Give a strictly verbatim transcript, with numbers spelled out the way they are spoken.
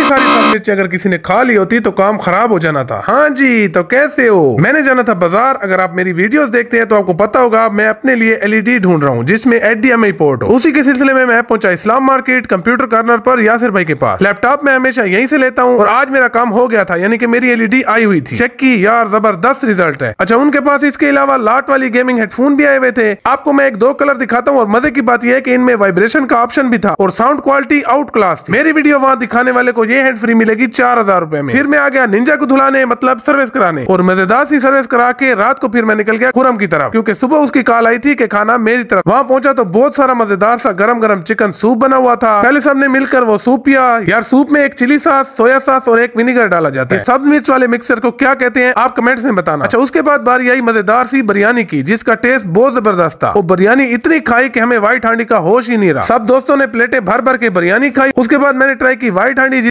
सारी सब मिर्ची अगर किसी ने खा ली होती तो काम खराब हो जाना था। हाँ जी, तो कैसे हो? मैंने जाना था बाजार। अगर आप मेरी वीडियोस देखते हैं तो आपको पता होगा मैं अपने लिए एलईडी ढूंढ रहा हूँ जिसमें H D M I port हो। उसी के सिलसिले में मैं पहुंचा इस्लाम मार्केट कंप्यूटर कॉर्नर पर यासिर भाई के पास। लैपटॉप मैं हमेशा यहीं से लेता हूँ और आज मेरा काम हो गया था, यानी कि मेरी एलईडी आई हुई थी। चेक की यार, जबरदस्त रिजल्ट है। अच्छा, उनके पास इसके अलावा लाट वाली गेमिंग हेडफोन भी आए हुए थे। आपको मैं एक दो कलर दिखाता हूँ और मजे की बात यह है कि इनमें वाइब्रेशन का ऑप्शन भी था और साउंड क्वालिटी आउट क्लास थी। मेरी वीडियो वहाँ दिखाने वाले को ये हेड फ्री मिलेगी चार हजार रुपए में। फिर मैं आ गया निंजा को धुलाने, मतलब सर्विस कराने, और मजेदार सी सर्विस करा के रात को फिर मैं निकल गया खुरम की तरफ, क्योंकि सुबह उसकी कॉल आई थी कि खाना मेरी तरफ। वहाँ पहुंचा तो बहुत सारा मजेदार सा गरम गरम चिकन सूप बना हुआ था। पहले सबने मिलकर वो सूप पिया। यार सूप में एक चिली सॉस, सोया सॉस और एक विनेगर डाला जाता है। सब्ज मिर्च वाले मिक्सर को क्या कहते हैं आप कमेंट्स में बताना। अच्छा, उसके बाद बारी आई मजेदार सी बिरयानी की, जिसका टेस्ट बहुत जबरदस्त था। वो बिरयानी इतनी खाई कि हमें व्हाइट हांडी का होश ही नहीं रहा। सब दोस्तों ने प्लेटें भर भर के बिरयानी खाई। उसके बाद मैंने ट्राई की व्हाइट हांडी।